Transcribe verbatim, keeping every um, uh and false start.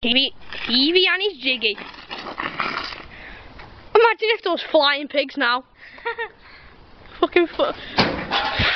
Hevey, Hevey and his jiggy. Imagine if those flying pigs now. Fucking fu